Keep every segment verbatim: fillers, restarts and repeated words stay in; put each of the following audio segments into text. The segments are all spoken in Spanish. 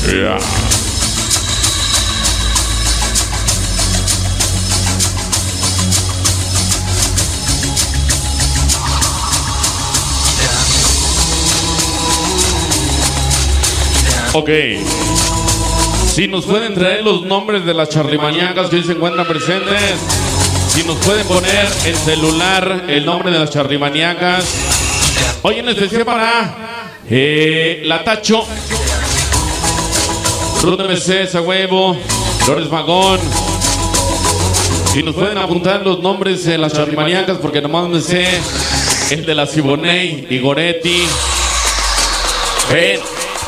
Yeah. Ok. Si nos pueden traer los nombres de las charlimaniacas que hoy se encuentran presentes. Si nos pueden poner en celular el nombre de las charlimaniacas. Hoy en especial para eh, La Tacho, Ruth M C, Esa Huevo, Flores Magón. Si nos pueden apuntar los nombres de las charlimaniacas, porque nomás me sé el de la Siboney y Goretti. Ven.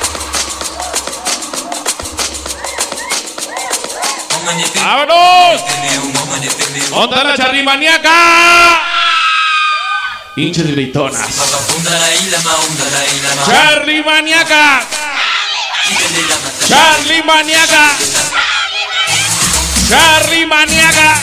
¡Vámonos! ¿Dónde está la charlimaniaca? Hinches gritonas. ¡Charlimaniaca! ¡Charlimaniaca! ¡Charlimaniaca!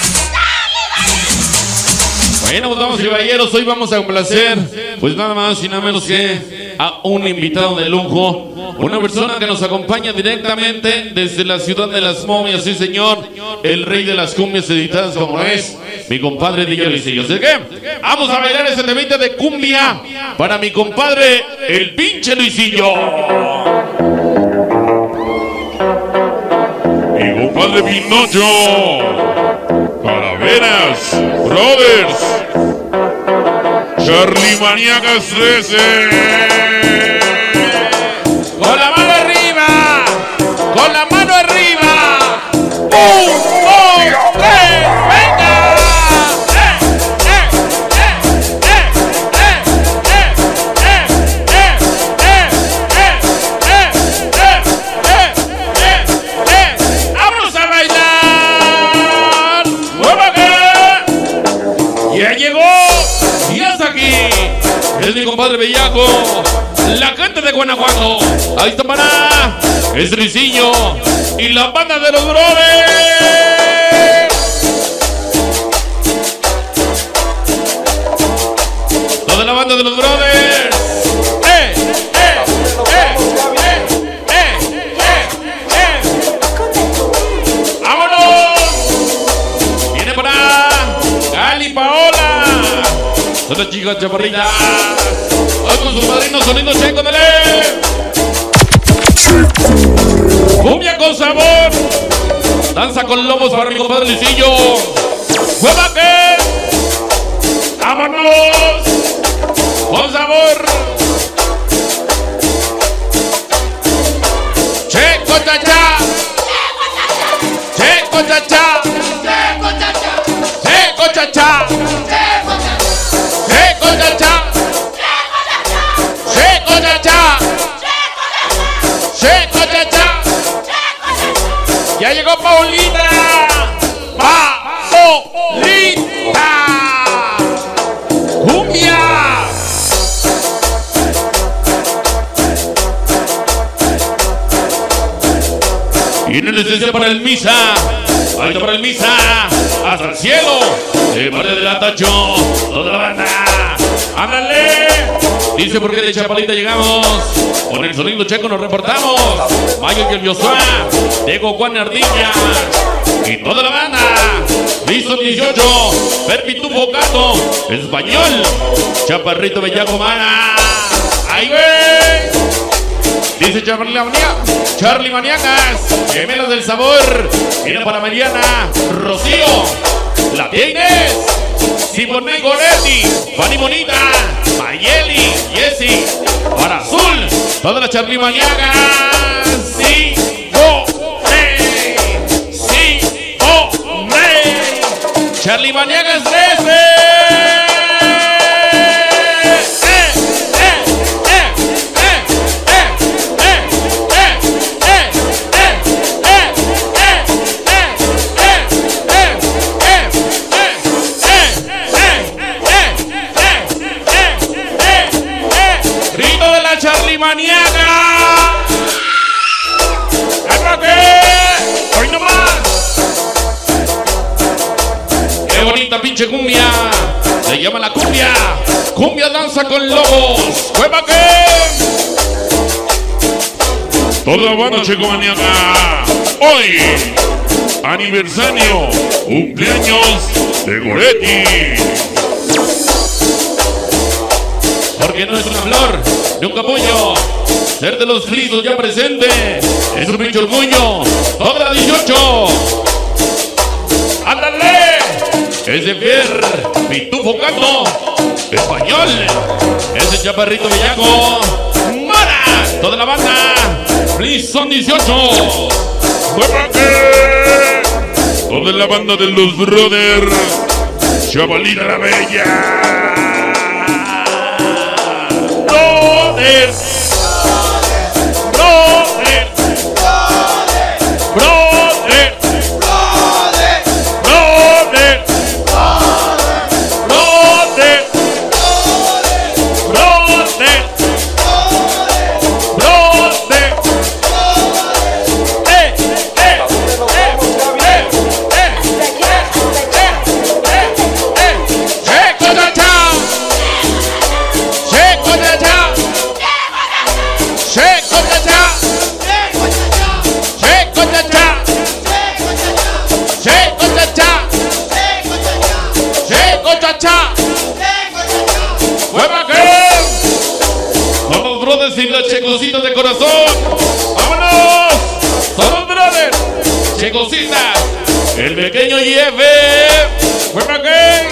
Bueno, pues vamos, caballeros, hoy vamos a complacer, pues nada más y nada menos que a un invitado de lujo, una persona que nos acompaña directamente desde la ciudad de las momias, sí señor, el rey de las cumbias editadas como es, mi compadre D J Luisillo. Así que vamos a bailar ese temita de cumbia para mi compadre, el pinche Luisillo. Mi compadre Pinocho. Calaveras, Brothers, Charlimaniacas trece. Con la mano arriba, con la mano arriba. ¡Un, dos, tres, venga! ¡Eh, eh, eh, eh, eh, eh, eh, eh, eh, eh, eh, eh, eh, eh! ¡Vámonos a bailar! ¡Ya llegó! ¡Y hasta aquí! Es mi compadre bellaco, la gente de Guanajuato. Ahí está para es Luisillo y la banda de los brothers. Toda la banda de los brothers. ¡Eh! ¡Eh! ¡Eh! ¡Eh! ¡Eh! ¡Eh! ¡Eh! ¡Vámonos! Viene para Gali Paola. Son las chicas chaparritas. Hoy con sus padrinos sonido checo, dale. Cumbia con sabor. Danza con lobos para mi compadre Luisillo. ¡Juega que! ¡Vámonos! Con sabor. Checo chacha. Checo chacha. Checo chacha. Checo chacha. Checo chacha. Checo chacha. Checo chacha. Ya llegó Paulita. Paulita. Cumbia. Tiene licencia para el misa. Ahí está para el misa. Hasta el cielo. De parte de La Tacho. Toda la banda. ¡Ándale! Dice por qué de Chapalita llegamos. Con el sonido checo nos reportamos. Mayo y el Josué. Diego Juan Ardilla. Y toda la banda. Listo dieciocho. Perpitufo Gato. Español. Chaparrito Bellaco Mana. ¡Ahí ve! Dice Charlimaniacas. Charlimaniacas. Gemelas del sabor. Viene para Mariana. Rocío. La tienes. Siboney Goretti. Fanny Bonita. Mayeli. Jessy. Para Azul. Todas las charlimaniacas. Sí. Siboney. Siboney. Charlimaniacas trece. Charlimaniaca. Hoy nomás. Qué bonita pinche cumbia. Se llama la cumbia. Cumbia danza con lobos. ¡Juega que! Toda la banda checomaniaca. Hoy, aniversario, cumpleaños de Goretti. Porque no es una flor, ni un capullo. Ser de los frisos ya presente es un pinche orgullo. Toda la dieciocho. ¡Ándale! Es de Fier, Pitufo Canto, español. Ese chaparrito bellaco. ¡Mara! Toda la banda. Please son dieciocho. ¡Muévate! Toda la banda de los brothers. Chavalita la bella. Brothers. Brothers. Brothers. Somos brothers y los checositas de corazón. ¡Vámonos! Somos brothers, checositas, el pequeño I F. ¡Fuera que!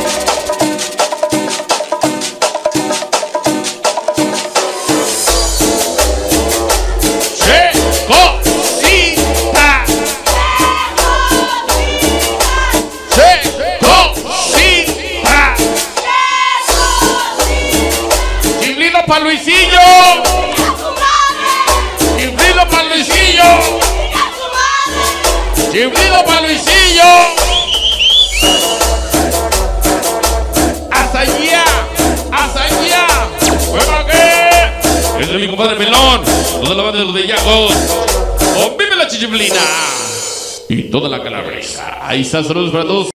¡Pa' Luisillo! ¡Chiflido pa' Luisillo! ¡Chiflido pa' Luisillo! ¡Hasta allá! ¡Hasta allá! ¡Bueno qué! Es de mi compadre Melón, toda la banda de los bellacos. ¡O vive la chichiflina! Y toda la calabresa. Ahí está, saludos para todos.